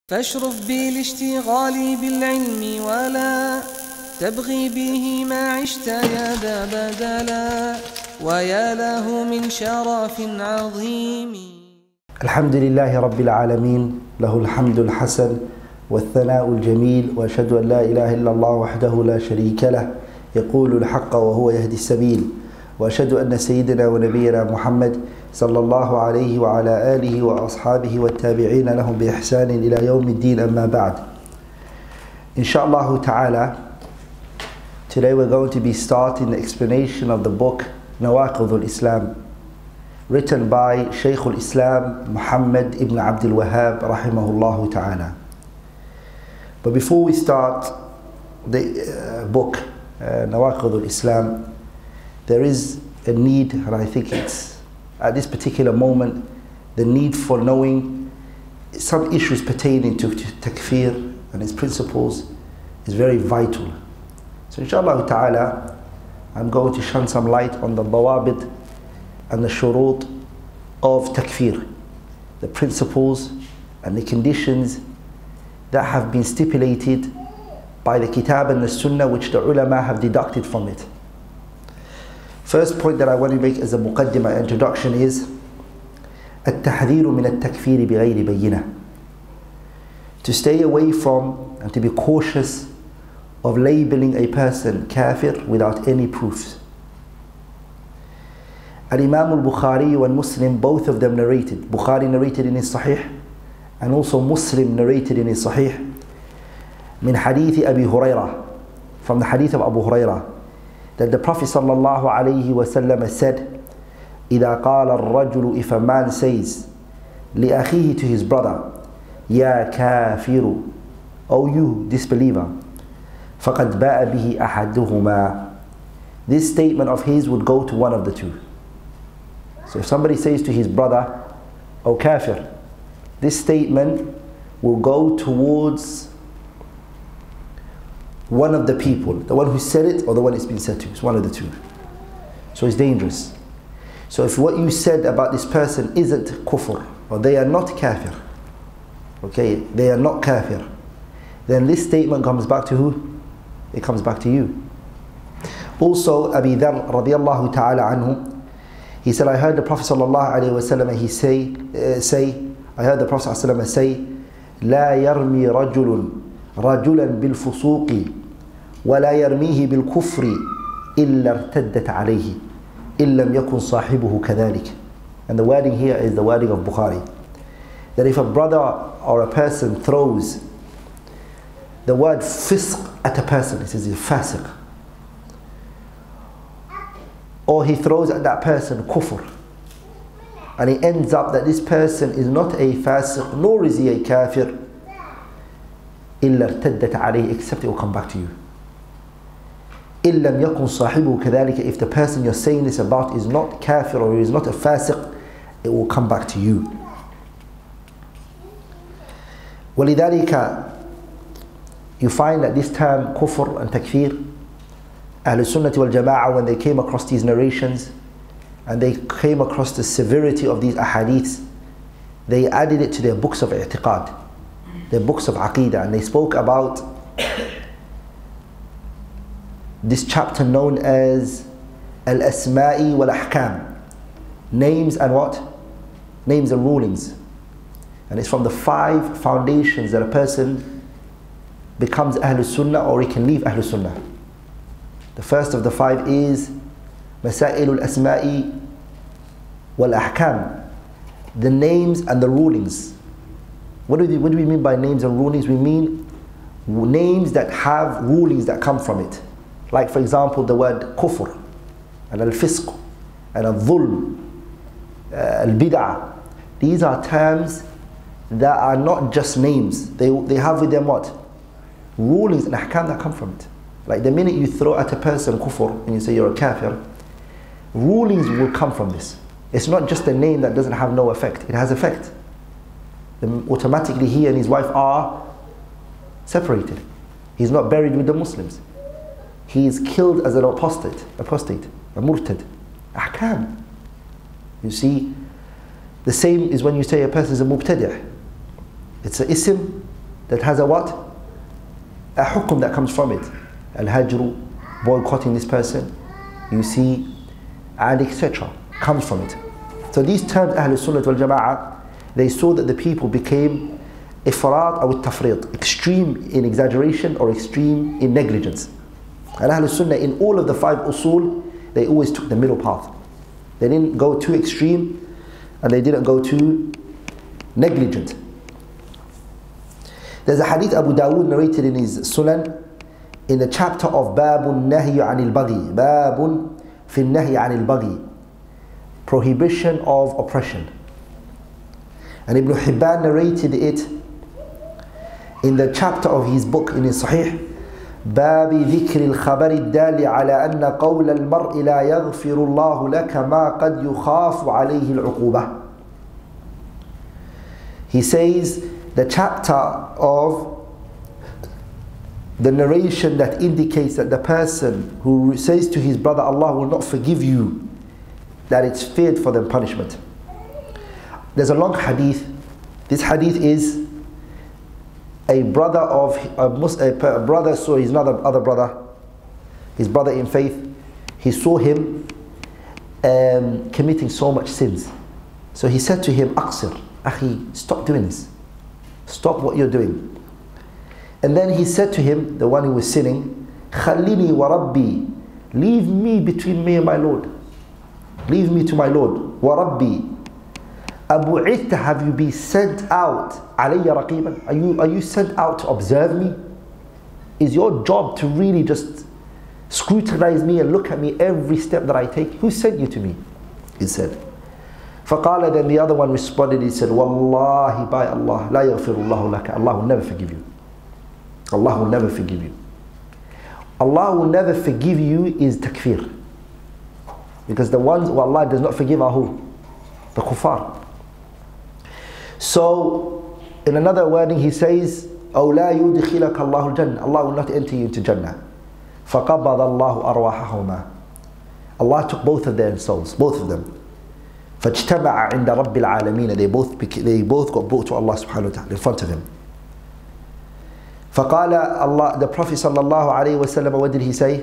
فاشرف بالاشتغال بالعلم ولا تبغي به ما عشت يا ذا بدلا ويا له من شرف عظيم. الحمد لله رب العالمين، له الحمد الحسن والثناء الجميل، وأشهد أن لا إله إلا الله وحده لا شريك له يقول الحق وهو يهدي السبيل، وأشهد أن سيدنا ونبينا محمد صلى الله عليه وعلى آله وأصحابه والتابعين لهم بإحسان إلى يوم الدين. أما بعد. Inshallah ta'ala, today we're going to be starting the explanation of the book Nawaqidh al-Islam, written by Shaykh al-Islam Muhammad ibn Abdul Wahhab rahimahullah ta'ala. But before we start the book Nawaqidh al-Islam, there is a need, and I think it's at this particular moment the need for knowing some issues pertaining to takfir and its principles is very vital. So inshallah ta'ala, I'm going to shine some light on the dawabit and the shurut of takfir, the principles and the conditions that have been stipulated by the kitab and the sunnah, which the ulama have deducted from it. First point that I want to make as a muqaddimah, introduction, is التحذير من التكفير بغير بينة. To stay away from and to be cautious of labeling a person kafir without any proofs. Al-Imam al-Bukhari and Muslim, both of them narrated. Bukhari narrated in his Sahih, and also Muslim narrated in his Sahih, min hadith Abi Hurairah, from the hadith of Abu Hurairah, that the Prophet sallallahu alayhi wa sallam said, إِذَا قَالَ الرَّجُلُ, if a man says, لِأَخِيهِ, to his brother, يَا كَافِرُ, O you disbeliever, فَقَدْ بَاءَ بِهِ أَحَدُهُمَا, this statement of his would go to one of the two. So if somebody says to his brother, O kafir, this statement will go towards one of the people, the one who said it or the one it's been said to. It's one of the two. So it's dangerous. So if what you said about this person isn't kufr, or they are not kafir, okay, they are not kafir, then this statement comes back to who? It comes back to you. Also, Abi Dharr radiyallahu ta'ala anhu, he said, I heard the Prophet sallallahu alayhi wa sallam say, I heard the Prophet sallallahu alayhi wa sallam say, لا يرمي رجل رجلا بالفسوق ولا يرميه بالكفر إلا ارتدت عليه إن لم يكن صاحبه كذلك. And the wording here is the wording of Bukhari, that if a brother or a person throws the word fisq at a person, it says he's fasiq, or he throws at that person kufr, and it ends up that this person is not a fasiq nor is he a kafir, إلا ارتدت عليه, except it will come back to you. إن لم يكن صاحبه كذلك, if the person you're saying this about is not kafir or is not a fasiq, it will come back to you. ولذلك you find that this term kufr and takfir, Ahlul Sunnah wal Jama'ah, when they came across these narrations and they came across the severity of these ahadiths, they added it to their books of i'tiqad, their books of Aqidah, and they spoke about this chapter known as Al-Asma'i wal-Ahkam, names and what? Names and rulings. And it's from the 5 foundations that a person becomes Ahlul Sunnah or he can leave Ahlul Sunnah. The first of the 5 is Masailul Asma'i wal-Ahkam, the names and the rulings. What do we mean by names and rulings? We mean names that have rulings that come from it. Like, for example, the word kufr, and al-fisq, and al-dhulm, al-bid'ah. These are terms that are not just names. They have with them what? Rulings and ahkam that come from it. Like the minute you throw at a person kufr and you say you're a kafir, rulings will come from this. It's not just a name that doesn't have no effect. It has effect. Automatically he and his wife are separated. He's not buried with the Muslims. He is killed as an apostate, a murtad. Ahkam. You see, the same is when you say a person is a mubtadi'. It's an ism that has a what? A hukum that comes from it. Al-hajru, boycotting this person, you see, and etc. comes from it. So these terms, Ahlul Sunnah wal Jama'ah, they saw that the people became ifrat or tafriq, extreme in exaggeration or extreme in negligence. And Ahlul Sunnah, in all of the 5 usul, they always took the middle path. They didn't go too extreme and they didn't go too negligent. There's a hadith Abu Dawood narrated in his Sunan in the chapter of Babun Nahyi Anil Baghi. Babun fi Nahyi Anil Baghi. Prohibition of oppression. And Ibn Hibban narrated it in the chapter of his book in his Sahih. باب ذكر الخبر الدال على أن قول المرء لا يغفر الله لك ما قد يخاف عليه العقوبة. He says the chapter of the narration that indicates that the person who says to his brother, Allah will not forgive you, that it's feared for them punishment. There's a long hadith. This hadith is a brother of a brother saw his other brother, his brother in faith. He saw him committing so much sins. So he said to him, Aqsir, Akhi, stop doing this. Stop what you're doing. And then he said to him, the one who was sinning, Khalini wa Rabbi, leave me between me and my Lord. Leave me to my Lord. Wa Rabbi, Abu'ithta, have you been sent out? Alayya raqiban, are you sent out to observe me? Is your job to really just scrutinize me and look at me every step that I take? Who sent you to me? He said. فقال, then the other one responded, he said, Wallahi, by Allah, la yaghfirullahu laka, Allah will never forgive you. Allah will never forgive you. Allah will never forgive you is takfir. Because the ones who Allah does not forgive are who? The kuffar. So, in another wording he says, أو لا يدخلك الله الجنة, Allah will not enter you into Jannah. فقبض الله أرواحهما, Allah took both of their souls, both of them. فاجتمع عند رب العالمين, they both got brought to Allah subhanahu wa ta'ala in front of him. فقال Allah, the Prophet sallallahu alayhi wa sallam, what did he say?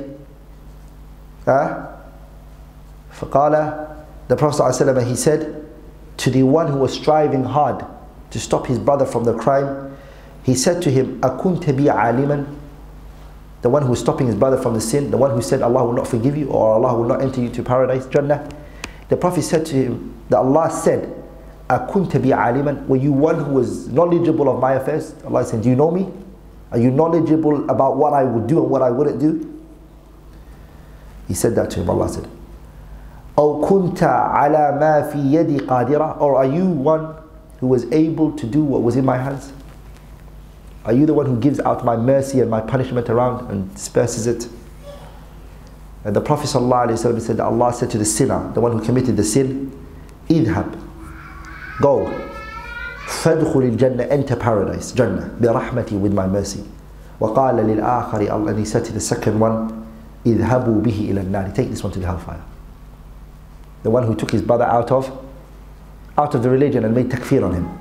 فقال, the Prophet sallallahu alayhi wa sallam, he said to the one who was striving hard to stop his brother from the crime, he said to him, أَكُنْتَ بِي عَالِمًا, the one who was stopping his brother from the sin, the one who said Allah will not forgive you or Allah will not enter you to paradise, Jannah. The Prophet said to him, that Allah said, أَكُنْتَ بِي عَالِمًا, were you one who was knowledgeable of my affairs? Allah said, do you know me? Are you knowledgeable about what I would do and what I wouldn't do? He said that to him. Allah said, أَوْ كُنْتَ عَلَى مَا فِي يَدِي قَادِرًا, or are you one who was able to do what was in my hands? Are you the one who gives out my mercy and my punishment around and disperses it? And the Prophet ﷺ said that Allah said to the sinner, the one who committed the sin, idhab, go, fadkhul al-jannah, enter paradise, Jannah, bi rahmati, with my mercy. وقال للآخر, and he said to the second one, idhabu bihi ila an-nar, take this one to the hellfire. The one who took his brother out of the religion and made takfir on him.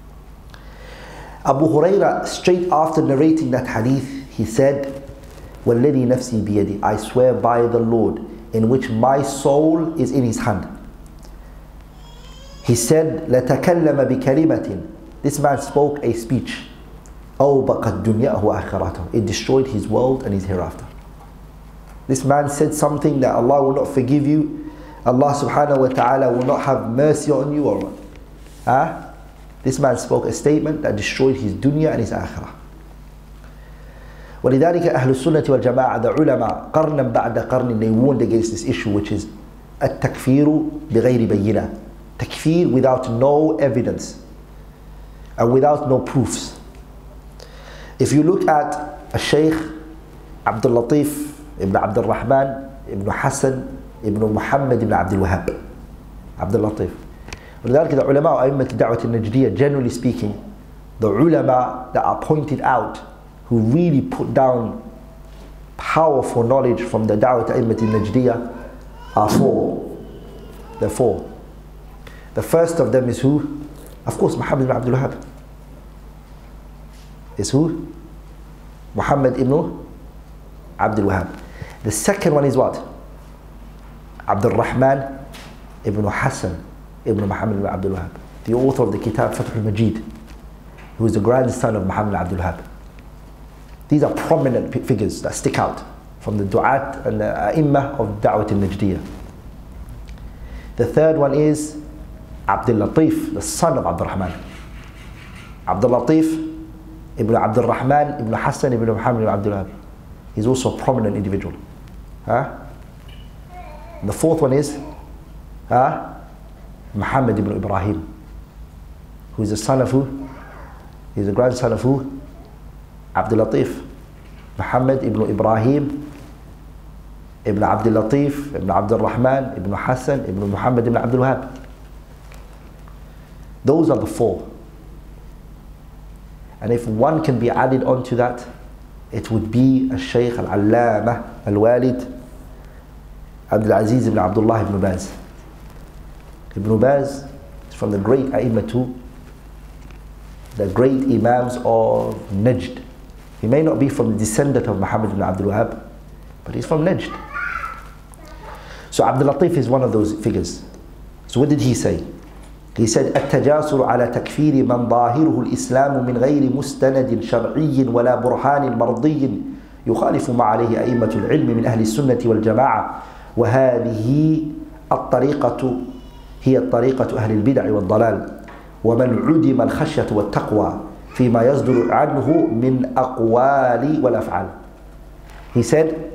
Abu Hurairah, straight after narrating that hadith, he said, وَالَّذِي نَفْسِي بِيَدِي, I swear by the Lord, in which my soul is in his hand. He said, لَتَكَلَّمَ بِكَلِمَةٍ, this man spoke a speech, أَوْبَقَتْ دُنْيَاهُ وَآخِرَتَهُ, it destroyed his world and his hereafter. This man said something that Allah will not forgive you, Allah subhanahu wa ta'ala will not have mercy on you, or what? This man spoke a statement that destroyed his dunya and his akhirah. ولذلك أهل السنة والجماعة, the ulama, قرنا بعد قرن, they warned against this issue, which is التكفير بغير بينة, takfir without no evidence and without no proofs. If you look at Shaykh Abdul Latif ibn Abdul Rahman ibn Hassan ibn Muhammad ibn Abdul Wahhab, Abdul Latif. ولذلك the ulama أئمة الدعوة النجدية, generally speaking, the ulama that are pointed out, who really put down powerful knowledge from the Da'wat A'immat al-Najdiyah, are four. There are four. The first of them is who? Of course, Muhammad ibn Abdul Wahhab. is who? Muhammad ibn Abdul Wahhab. The second one is what? Abdul Rahman ibn Hassan ibn Muhammad ibn Abdul Wahhab, the author of the Kitab Fath al-Majid, who is the grandson of Muhammad ibn Abdul Wahhab. These are prominent figures that stick out from the du'at and the a'imma of Da'wat al-Najdiyah. The third one is Abdul Latif, the son of Abdul Rahman. Abdul Latif ibn Abdul Rahman ibn Hassan ibn Muhammad ibn Abdul Wahhab. He's also a prominent individual. And the fourth one is Muhammad ibn Ibrahim, who is the son of who? He's the grandson of who? Abdul Latif. Muhammad ibn Ibrahim ibn Abdul Latif ibn Abdul Rahman ibn Hassan ibn Muhammad ibn Abdul Wahhab. Those are the four. And if one can be added onto that, it would be Al-Shaykh Al-Allamah Al-Walid Abdul Aziz ibn Abdullah ibn Baz. Ibn Baz is from the great A'immatu, the great Imams of Najd. He may not be from the descendant of Muhammad ibn Abdul Wahhab, but he's from Najd. So Abdul Latif is one of those figures. So what did he say? He said, التجاسر على تكفير من ظاهره الإسلام من غير مستند شرعي ولا برهان مرضي يخالف ما عليه أئمة العلم من أهل السنة والجماعة، وهذه الطريقة هي الطريقة أهل البدع والضلال، ومن عدم الخشية والتقوى فيما يصدر عنه من أقوال والأفعال. He said,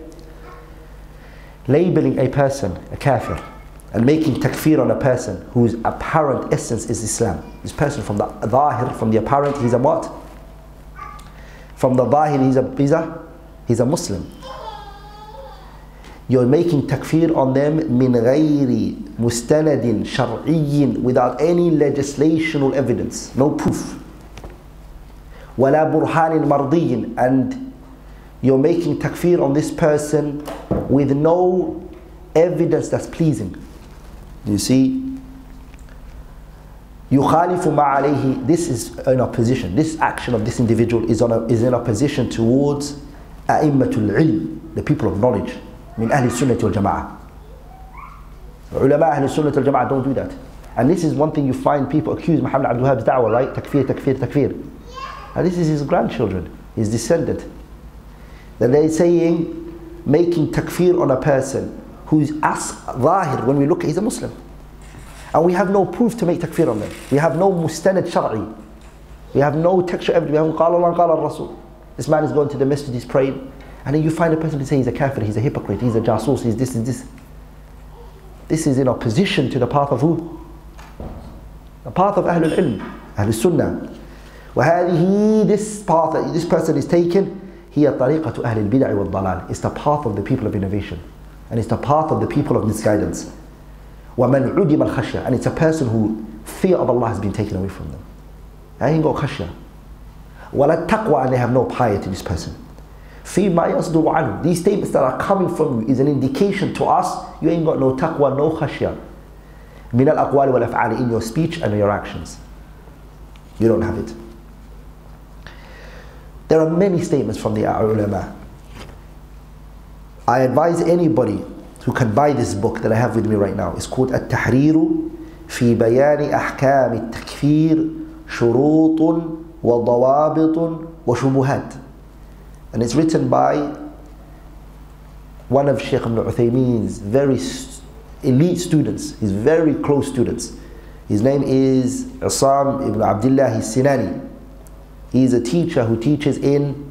labeling a person a kafir and making takfir on a person whose apparent essence is Islam. This person from the zahir, from the apparent, he's a what? From the zahir, he's a Muslim. You're making takfir on them min ghayri mustanadin shar'iyyin, without any legislational evidence, no proof. Wala burhanin mardiyin, and you're making takfir on this person with no evidence that's pleasing. You see, يُخَالِفُ مَا عَلَيْهِ, this is in opposition, this action of this individual is in opposition towards أئمة العلم, the people of knowledge, من أهل السنة والجماعة. Ulama أهل السنة والجماعة don't do that. And this is one thing you find people accuse Muhammad Abdul Wahhab's da'wah, right? Takfir, takfir, takfir. And this is his grandchildren, his descendant. That they're saying, making takfir on a person who's zahir, when we look at, he's a Muslim. And we have no proof to make takfir on them. We have no mustanad shar'i. We have no textual evidence. We have qala Allah, qala Rasul. This man is going to the masjid, he's praying. And then you find a person to say he's a kafir, he's a hypocrite, he's a jasus, he's this and this. This is in opposition to the path of who? The path of Ahlul Ilm, Ahlul Sunnah. وهذه, this path that this person is taken, هي طريقة أهل البدع والضلال. It's the path of the people of innovation. And it's the path of the people of misguidance. وَمَنْ عُدِمَ الْخَشْيَةِ, and it's a person who fear of Allah has been taken away from them. They ain't got khashya. وَلَا التَّقْوَى, and they have no piety, this person. فِيمَا يَصْدُرُ عَنْهُ, these statements that are coming from you is an indication to us, you ain't got no taqwa, no khashya. مِنَ الْأَقْوَالِ وَالْأَفْعَالِ, in your speech and your actions. You don't have it. There are many statements from the ulama. I advise anybody who can buy this book that I have with me right now. It's called التحرير في بيان أحكام التكفير شروط وضوابط وشبهات. And it's written by one of Shaykh Ibn Uthaymeen's very elite students, his very close students. His name is Isam ibn Abdullah al-Sinani. He is a teacher who teaches in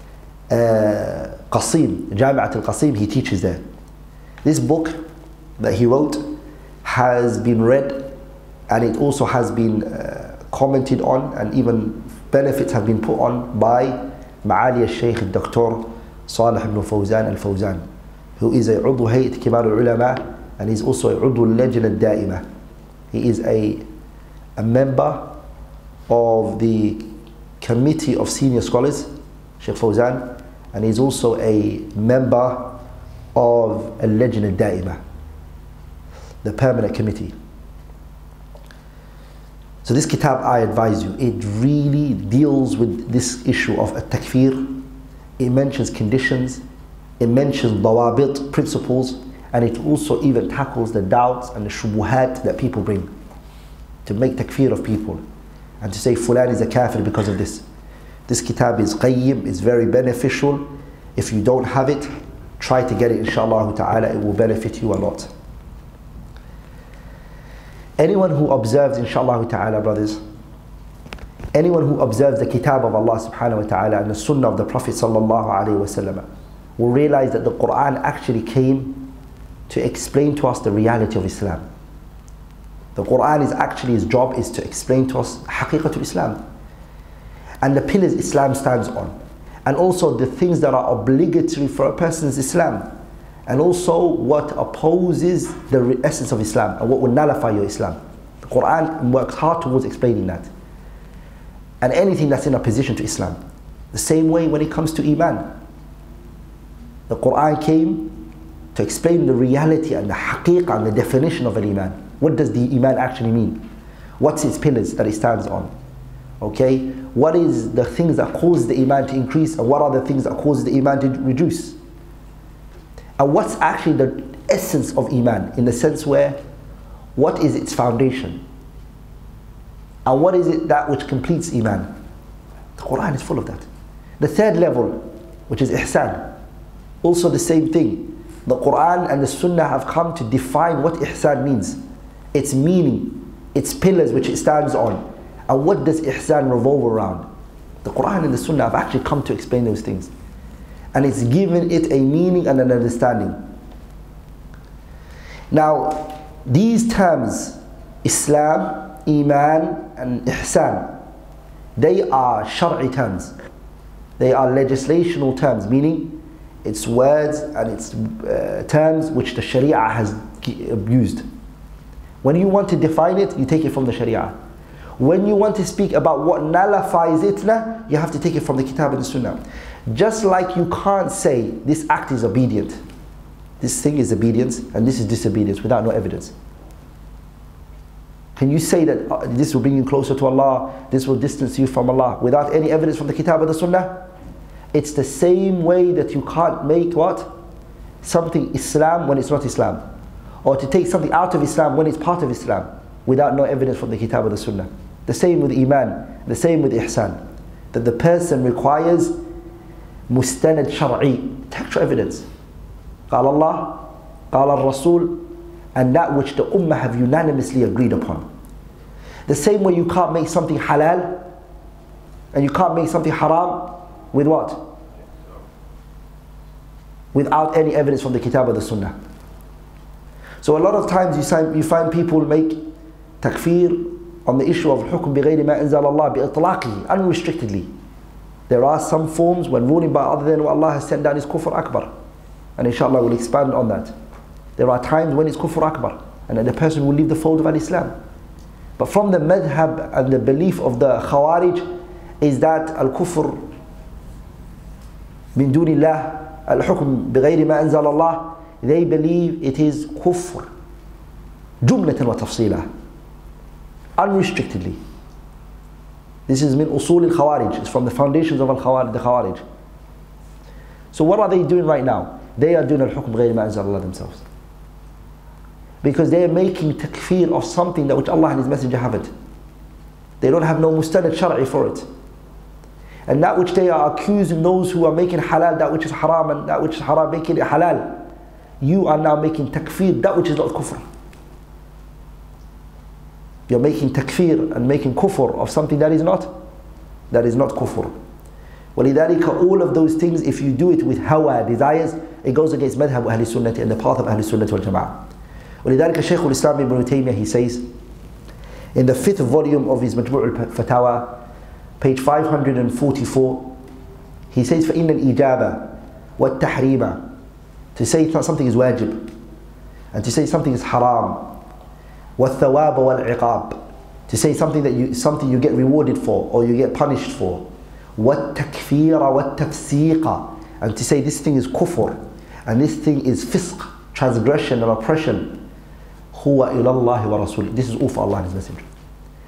Qasim, Jami'at al-Qasim, he teaches there. This book that he wrote has been read, and it also has been commented on, and even benefits have been put on by Ma'ali al-Shaykh Dr. Salih ibn Fawzan al-Fawzan, who is a Udhu Hayat Kibar al-Ulama, and he's also a Udhu al-Lajna al-Da'ima. He is a member of the Committee of Senior Scholars, Shaykh Fawzan, and he's also a member of al-Lajna al-Da'ima, the permanent committee. So this kitab, I advise you, it really deals with this issue of at-takfir. It mentions conditions, it mentions dawabit, principles, and it also even tackles the doubts and the shubuhat that people bring to make takfir of people and to say fulan is a kafir because of this. This kitab is qayyim, is very beneficial. If you don't have it, try to get it, inshallah ta'ala, it will benefit you a lot. Anyone who observes, inshallah ta'ala, brothers, anyone who observes the kitab of Allah subhanahu wa ta'ala and the sunnah of the Prophet sallallahu alayhi wa sallam will realize that the Quran actually came to explain to us the reality of Islam. The Quran is actually, its job is to explain to us haqiqatul Islam and the pillars Islam stands on, and also the things that are obligatory for a person's Islam, and also what opposes the essence of Islam and what will nullify your Islam. The Quran works hard towards explaining that, and anything that's in opposition to Islam. The same way when it comes to Iman, the Quran came to explain the reality and the haqiqah and the definition of an Iman. What does the Iman actually mean? What's its pillars that it stands on? Okay, what is the things that cause the Iman to increase, and what are the things that cause the Iman to reduce? And what's actually the essence of Iman, in the sense where, what is its foundation? And what is it that which completes Iman? The Quran is full of that. The third level, which is ihsan, also the same thing. The Quran and the Sunnah have come to define what ihsan means, its meaning, its pillars which it stands on, and what does ihsan revolve around. The Quran and the Sunnah have actually come to explain those things, and it's given it a meaning and an understanding. Now, these terms, Islam, Iman and Ihsan, they are shar'i terms. They are legislational terms, meaning it's words and it's terms which the Sharia has used. When you want to define it, you take it from the Sharia. When you want to speak about what nullifies it, you have to take it from the Kitab and the Sunnah. Just like you can't say this act is obedient, this thing is obedience and this is disobedience without no evidence. Can you say that this will bring you closer to Allah, this will distance you from Allah, without any evidence from the Kitab or the Sunnah? It's the same way that you can't make what? Something Islam when it's not Islam, or to take something out of Islam when it's part of Islam, without no evidence from the Kitab or the Sunnah. The same with Iman, the same with Ihsan, that the person requires mustanad shar'i, textual evidence. قال Allah, قال الرسول, and that which the Ummah have unanimously agreed upon. The same way you can't make something halal and you can't make something haram with what? Without any evidence from the Kitab or the Sunnah. So a lot of times you find people make takfir on the issue of hukm bighayri ma anzal Allah bi-itlaqihi, unrestrictedly. There are some forms when ruling by other than what Allah has sent down is kufr akbar, and inshallah we'll expand on that. There are times when it's kufr akbar and then the person will leave the fold of al-Islam. But from the madhab and the belief of the Khawarij is that al-kufr min dunillah, al-hukm bighayri ma anzal Allah, they believe it is kufr jumlatan wa tafseelah, unrestrictedly. This is min usul al-Khawarij, it's from the foundations of the Khawarij. So what are they doing right now? They are doing al-hukm bighayri ma anzal Allah themselves, because they are making takfir of something that which Allah and His Messenger haven't. They don't have no mustanad shar'i for it. And that which they are accusing those who are making halal that which is haram, and that which is haram making it halal, you are now making takfir that which is not kufr. You're making takfir and making kufr of something that is not kufr. وَلِذَلِكَ all of those things, if you do it with hawa, desires, it goes against madhab Ahl Sunnah and the path of Ahl Sunnah wal Jama'ah. ولذلك Shaykh al-Islam ibn Taymiyyah, he says in the 5th volume of his Majmu' al-Fatawa, page 544, he says فَإِنَّ الْإِجَابَةِ وَالتَّحْرِيمَ, to say something is wajib and to say something is haram, وَالثَّوَابَ وَالْعِقَابِ, to say something that you get rewarded for or you get punished for, وَالتَّكْفِيرَ وَالتَّفْسِيقَ, and to say this thing is kufr and this thing is fisq, transgression and oppression, huwa ila Allah wa rasul, this is all for Allah and His Messenger.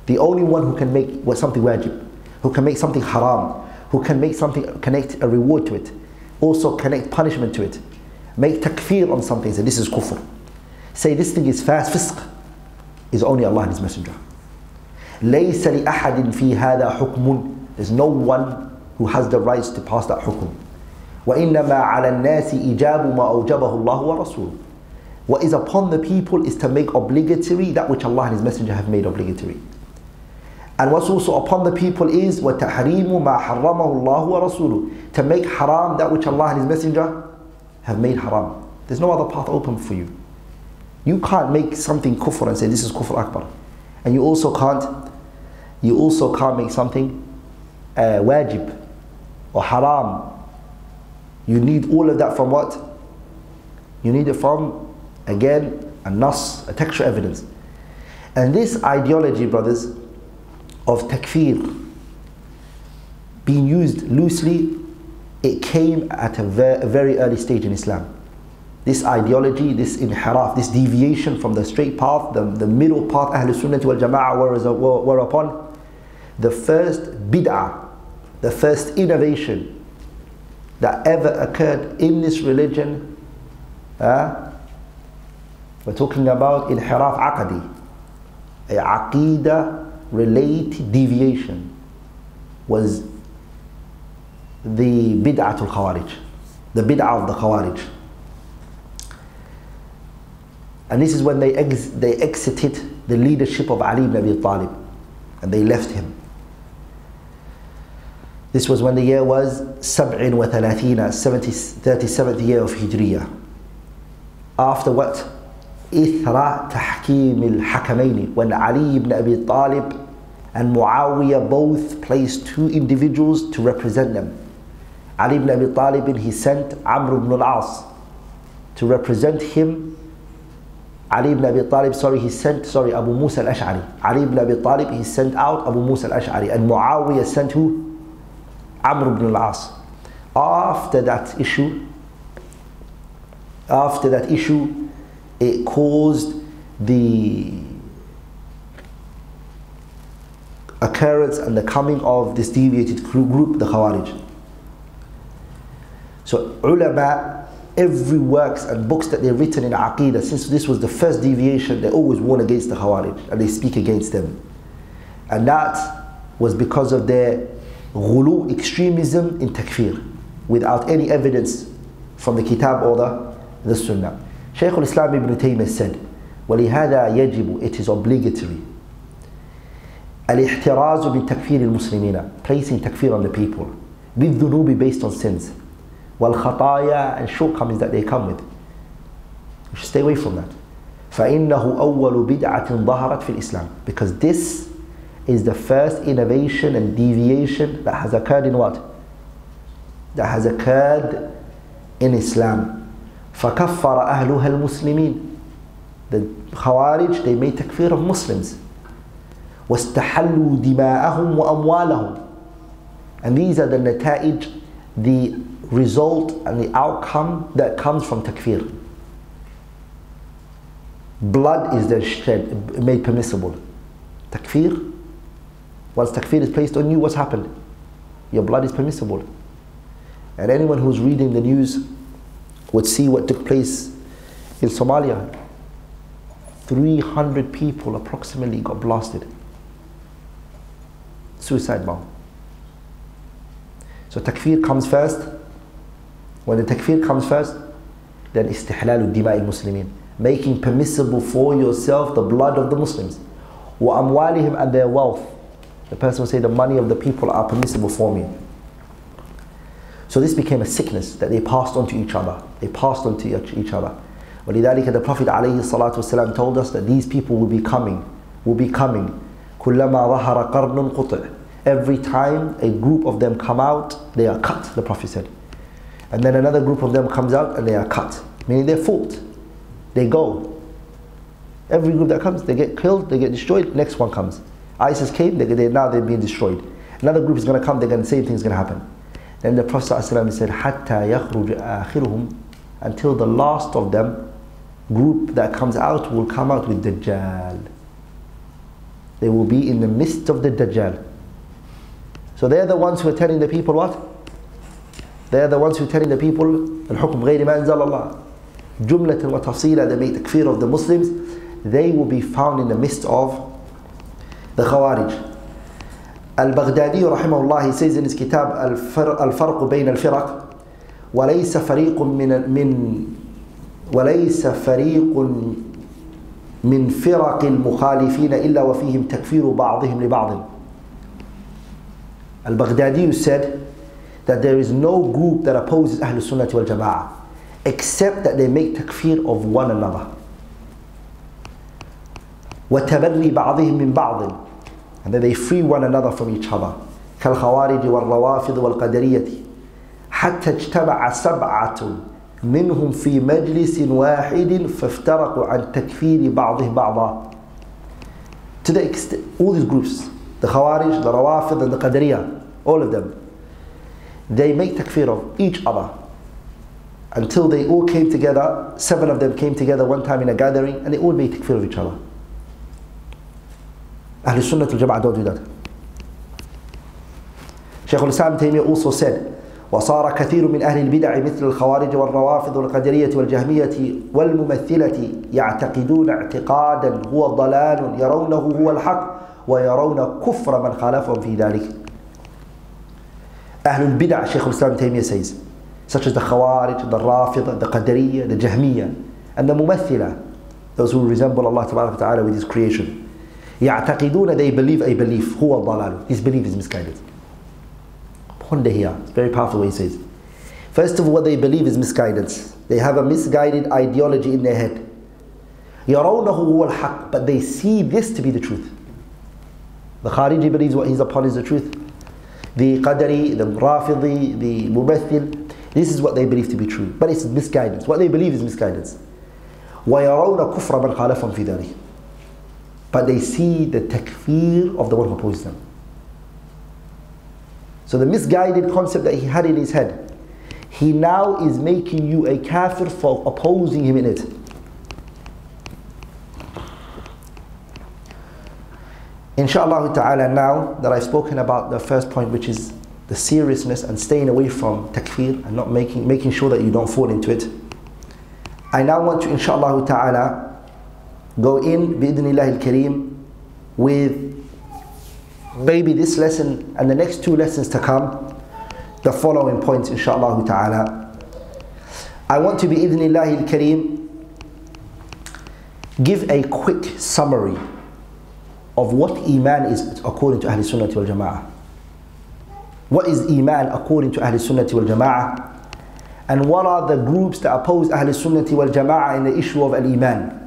The only one who can make something wajib, who can make something haram, who can make something, connect a reward to it, also connect punishment to it, make takfir on something, say this is kufr, say this thing is fisq, is only Allah and His Messenger. لَيْسَ لِأَحَدٍ فِي هَذَا حُكْمٌ. There's no one who has the rights to pass that hukum. وَإِنَّمَا عَلَى النَّاسِ إِجَابُ مَا أَوْجَبَهُ اللَّهُ وَرَسُولُهُ. What is upon the people is to make obligatory that which Allah and His Messenger have made obligatory. And what's also upon the people is وَتَحْرِيمُ مَا حَرَّمَهُ اللَّهُ وَرَسُولُهُ. To make haram that which Allah and His Messenger have made haram. There's no other path open for you. You can't make something kufr and say this is kufr akbar. And you also can't make something wajib or haram. You need all of that from what? You need it from, again, a nas, a textual evidence. And this ideology, brothers, of takfir being used loosely, it came at a very early stage in Islam. This ideology, this inhiraf, this deviation from the straight path, the middle path Ahlul Sunnah wal Jama'ah were upon, the first bid'ah, the first innovation that ever occurred in this religion, we're talking about inhiraf aqadi, a aqidah related deviation, was the bid'atul khawarij, the bid'ah of the khawarij. And this is when they exited the leadership of Ali ibn Abi Talib and they left him. This was when the year was 37th year of Hijriya. After what? إثر تحكيم الحكمين, when Ali ibn Abi Talib and Muawiyah both placed two individuals to represent them. Ali ibn Abi Talib, he sent Amr ibn al-As to represent him. Ali ibn Abi Talib, he sent Abu Musa al-Ash'ari. Ali ibn Abi Talib, he sent out Abu Musa al-Ash'ari, and Muawiyah sent who? Amr ibn al-As. After that issue, it caused the occurrence and the coming of this deviated group, the Khawarij. So ulama, every works and books that they've written in Aqidah, since this was the first deviation, they always warn against the Khawarij and they speak against them. And that was because of their ghulu, extremism in takfir, without any evidence from the Kitab or the Sunnah. Shaykh al-Islam ibn Taymiyyah said, وَلِهَذَا يَجِبُ, it is obligatory, الاحتراز بتكفير المسلمين, placing takfir on the people, بالذنوب, based on sins, والخطايا, and shortcomings that they come with. You should stay away from that. فإنه أول بدعة ظهرت في الإسلام, because this is the first innovation and deviation that has occurred in what? That has occurred in Islam. فكفر أهلها المسلمين, the Khawarij, they made takfir of Muslims. واستحلوا دماءهم وأموالهم, and these are the nata'ij, the result and the outcome that comes from takfir. Blood is then shed, made permissible. Takfir, once takfir is placed on you, what's happened? Your blood is permissible. And anyone who's reading the news would see what took place in Somalia. 300 people approximately got blasted. Suicide bomb. So takfir comes first. When the takfir comes first, then istihlalu dima'i muslimin, making permissible for yourself the blood of the Muslims. Wa amwalihim, and their wealth. The person will say the money of the people are permissible for me. So this became a sickness that they passed on to each other. They passed on to each other. وَلِذَلِكَ, the Prophet ﷺ told us that these people will be coming. كُلَّمَا ظَهَرَ قَرْنٌ قُطِعٍ. Every time a group of them come out, they are cut, the Prophet said. And then another group of them comes out and they are cut. Meaning they're fought. They go. Every group that comes, they get killed, they get destroyed, next one comes. ISIS came, now they're being destroyed. Another group is going to come, the same thing is going to happen. Then the Prophet ﷺ said, حَتَّى يَخْرُجَ آخِرُهُمْ, until the last of them, group that comes out, will come out with Dajjal. They will be in the midst of the Dajjal. So they're the ones who are telling the people what? They're the ones who are telling the people الحكم غير ما أنزل الله. جملة وتفصيلا, they make takfir of the Muslims. They will be found in the midst of the Khawarij. Al-Baghdadi rahimahullah, he says in his kitab Al-Farq Bayn Al-Firaq, وليس فريق من فرق المخالفين إلا وفيهم تكفير بعضهم لبعض. Al-Baghdadi said that there is no group that opposes Ahlul Sunnah wal Jama'ah except that they make takfir of one another. وتبري بعضهم من بعض, and then they free one another from each other. كالخوارج والروافض والقدرية حتى اجتمع سبعة منهم في مجلس واحد فافترقوا عن تكفير بعضهم بعضا. To the extent, all these groups, the Khawarij, the Rawafid and the Qadariyah, all of them, they make takfir of each other until they all came together. 7 of them came together one time in a gathering and they all made takfir of each other. Ahlul Sunnah wal Jama'ah don't do that. Shaykh al-Islam Taymiyyah also said, وصار كثير من أهل البدع مثل الخوارج والروافض والقدرية والجهمية والممثلة يعتقدون اعتقادا هو ضلال يرونه هو الحق ويرون كفر من خالفهم في ذلك. أهل البدع, Shaykh al-Islam Taymiyyah says, such as the Khawarij, the Rafid, the Qadariyah, the Jahmiyyah, and the Mumathila, those who resemble Allah Ta'ala with His creation. يعتقدون, they believe a belief, هو الضلال, this belief is misguided. Ponder here, it's very powerful what he says. First of all, what they believe is misguidance. They have a misguided ideology in their head. يرونه هو الحق, but they see this to be the truth. The Khariji believes what he's upon is the truth. The Qadari, the Rafidi, the Mumathil, this is what they believe to be true, but it's misguidance. What they believe is misguidance. وَيَرَوْنَ كُفْرَ مَنْ خَالَفًا فِي ذَلِكَ, but they see the takfir of the one who opposes them. So the misguided concept that he had in his head, he now is making you a kafir for opposing him in it. Inshallah ta'ala, now that I've spoken about the first point, which is the seriousness and staying away from takfir and not making sure that you don't fall into it, I now want to inshallah ta'ala go in bi'idhnillah al-kareem with maybe this lesson and the next 2 lessons to come, the following points inshallah ta'ala. I want to bi'idhnillah al-kareem give a quick summary of what Iman is according to Ahlul Sunnah wal Jama'ah. What is Iman according to Ahlul Sunnah wal Jama'ah? And what are the groups that oppose Ahlul Sunnah wal Jama'ah in the issue of Al-Iman?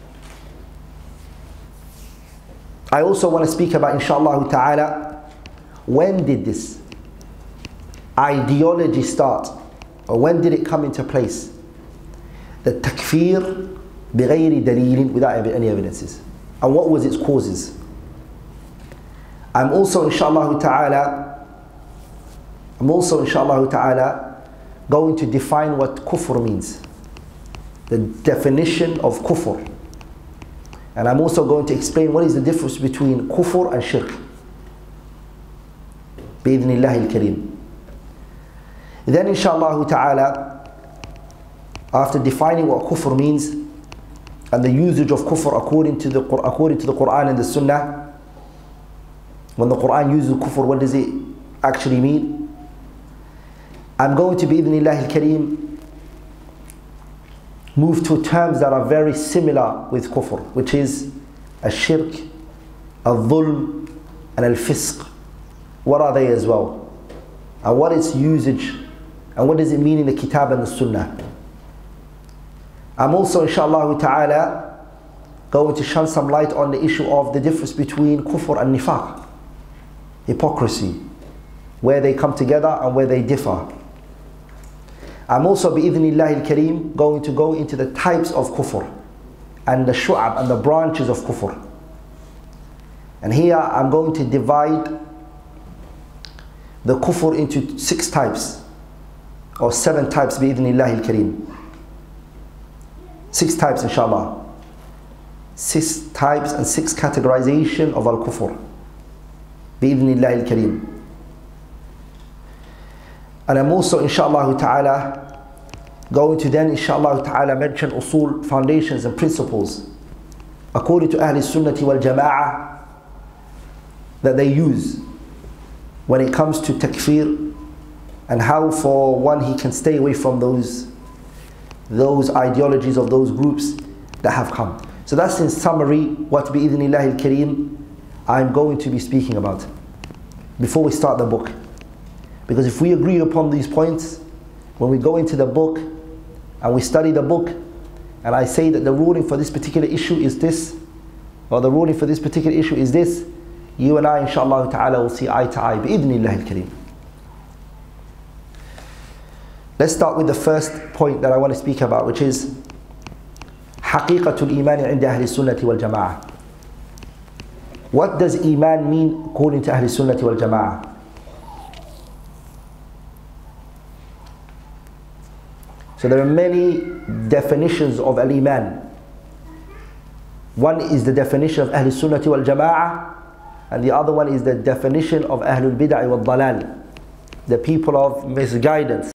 I also want to speak about, inshallah ta'ala, when did this ideology start? Or when did it come into place? The takfir بغير دليل, without any evidences. And what was its causes? I'm also inshallah ta'ala going to define what kufr means, the definition of kufr, and I'm also going to explain what is the difference between kufr and shirk bi'idhnillah al-kareem. Then inshallah ta'ala, after defining what kufr means and the usage of kufr according to the Quran and the Sunnah, when the Quran uses kufr, what does it actually mean? I'm going to bi'idhnillah al-kareem move to terms that are very similar with kufr, which is al-shirk, al-dhulm, and al-fisq. What are they as well? And what is usage? And what does it mean in the kitab and the sunnah? I'm also inshallah ta'ala going to shine some light on the issue of the difference between kufr and nifaq, hypocrisy, where they come together and where they differ. I'm also bi'idhnillah al-kareem going to go into the types of kufr and the shu'ab and the branches of kufr. And here I'm going to divide the kufr into 6 types or 7 types bi'idhnillah al-kareem. 6 types inshallah. 6 types and 6 categorization of al-kufr. Bi-idhnillahi al-kareem. And I'm also, inshallah ta'ala, going to then, inshallah ta'ala, mention usul, foundations and principles, according to Ahl Sunnati wal Jama'ah, that they use when it comes to takfir, and how for one he can stay away from those ideologies of those groups that have come. So that's in summary what bi-idhnillahi al-kareem I'm going to be speaking about before we start the book. Because if we agree upon these points, when we go into the book and we study the book, and I say that the ruling for this particular issue is this, or the ruling for this particular issue is this, you and I, inshallah ta'ala, will see eye to eye, bi-idhnillahi al-kareem. Let's start with the first point that I want to speak about, which is haqiqatul iman inda ahli sunnati wal jama'ah. What does iman mean according to ahli sunnati wal jama'ah? So there are many definitions of al-iman. One is the definition of Ahl Sunnati wal Jama'ah, and the other one is the definition of Ahlul Bid'ah wal Dalal, the people of misguidance.